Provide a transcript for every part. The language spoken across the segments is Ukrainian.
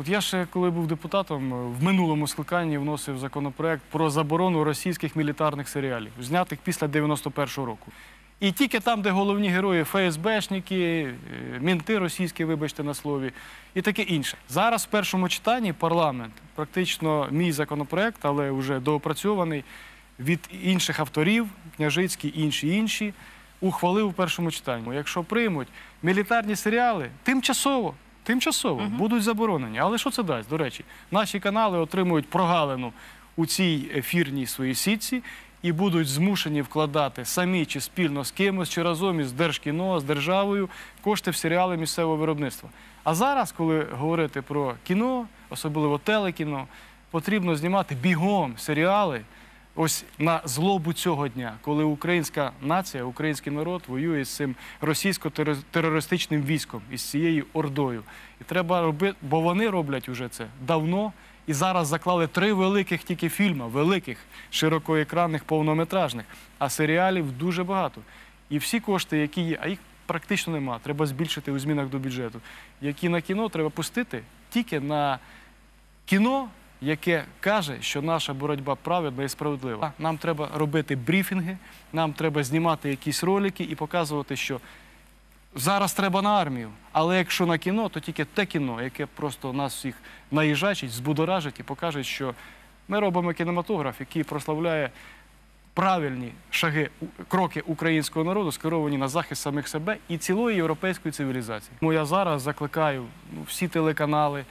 От я ще, коли був депутатом, в минулому скликанні вносив законопроект про заборону російських мілітарних серіалів, знятих після 91-го року. І тільки там, де головні герої ФСБшники, мінти російські, вибачте на слові, і таке інше. Зараз в першому читанні парламент, практично мій законопроект, але вже доопрацьований, від інших авторів, Княжицький, інші, ухвалив у першому читанні. Якщо приймуть, мілітарні серіали тимчасово будуть заборонені. Але що це дасть? До речі, наші канали отримують прогалину у цій ефірній своїй сітці і будуть змушені вкладати самі чи спільно з кимось, чи разом із Держкіно, з державою, кошти в серіали місцевого виробництва. А зараз, коли говорити про кіно, особливо телекіно, потрібно знімати бігом серіали ось на злобу цього дня, коли українська нація, український народ воює з цим російсько-терористичним військом, із цією ордою. І треба робити, бо вони роблять уже це давно, і зараз заклали 3 великих тільки фільми, великих, широкоекранних, повнометражних, а серіалів дуже багато. І всі кошти, які є, а їх практично нема, треба збільшити у змінах до бюджету, які на кіно треба пустити тільки на кіно, яке каже, що наша боротьба праведна і справедлива. Нам треба робити брифінги, нам треба знімати якісь ролики і показувати, що зараз треба на армію, але якщо на кіно, то тільки те кіно, яке просто нас всіх наїжачить, збудоражить і покаже, що ми робимо кінематограф, який прославляє правильні кроки українського народу, скеровані на захист самих себе і цілої європейської цивілізації. Тому я зараз закликаю всі телеканали,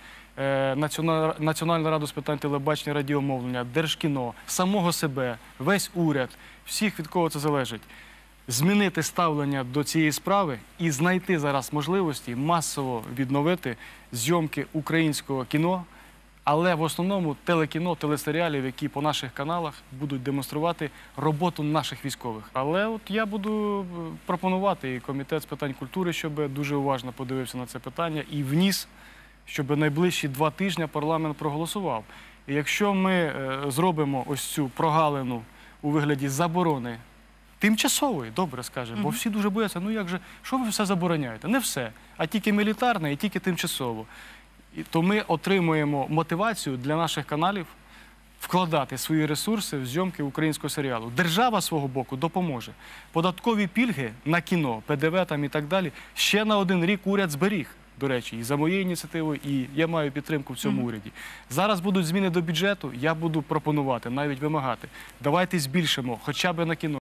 Національну раду з питань телебачення, радіомовлення, Держкіно, самого себе, весь уряд, всіх, від кого це залежить, змінити ставлення до цієї справи і знайти зараз можливості масово відновити зйомки українського кіно, але в основному телекіно, телесеріалів, які по наших каналах будуть демонструвати роботу наших військових. Але от я буду пропонувати і Комітет з питань культури, щоб дуже уважно подивився на це питання і вніс, щоб найближчі 2 тижні парламент проголосував. І якщо ми зробимо ось цю прогалину у вигляді заборони, тимчасової, добре скажемо, бо всі дуже бояться, ну як же, що ви все забороняєте? Не все, а тільки мілітарне і тільки тимчасово. То ми отримуємо мотивацію для наших каналів вкладати свої ресурси в зйомки українського серіалу. Держава свого боку допоможе. Податкові пільги на кіно, ПДВ там і так далі, ще на 1 рік уряд зберіг. До речі, і за моєю ініціативою, і я маю підтримку в цьому уряді. Зараз будуть зміни до бюджету, я буду пропонувати, навіть вимагати. Давайте збільшимо хоча б на кіно.